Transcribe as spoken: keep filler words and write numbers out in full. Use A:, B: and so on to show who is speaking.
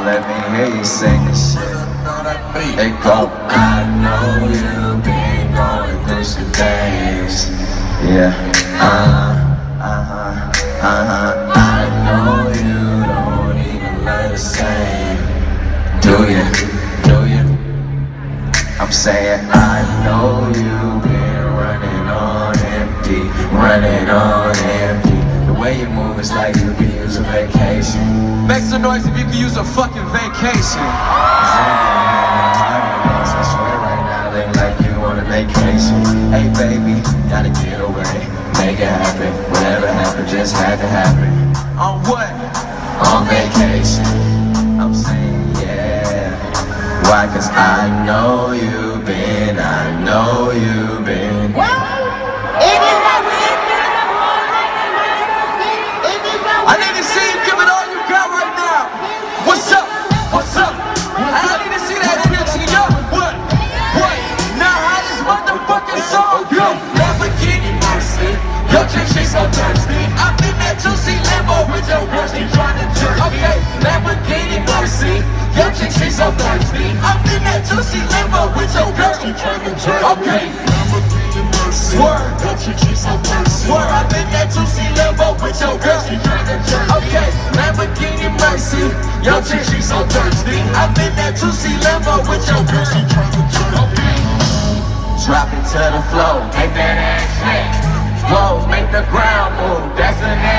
A: let me hear you sing this shit. It go, I know you've been going through some things. Yeah, uh-huh, uh-huh, uh-huh. I know you don't even learn the same. Do you, do you? I'm saying I know you've been running on empty, running on empty. The way you move is like you could use a vacation.
B: Make some noise if you could use a fucking vacation.
A: I swear right now they like you on a vacation. Hey baby, gotta get away, make it happen. Whatever happened just had to happen.
B: On what?
A: On vacation. I'm saying yeah. Why? Cause I know you've been, I know you've been.
B: I need to see you give it all you got right now. What's up? What's up? I need to see that energy. Yo, what? What? Now how this motherfucking song go? Lamborghini Mercy. Yo, chick, she so thirsty. I'm in that juicy Lambo with your girl, she tryna jerk me. Okay, Lamborghini Mercy. Yo, chick, she so thirsty. I'm in that juicy Lambo with your girl, she tryna jerk me. Okay. Swear, yo, chick, she so thirsty. Swear, I'm in that juicy Lambo with your girl, she tryna jerk me. Okay, Lamborghini Mercy. Yo, chick, she so thirsty. I'm in that juicy Lambo with your girl, she tryna jerk me.
A: Drop it to the floor, make that ass shake. Whoa, make the ground move, that's an ass.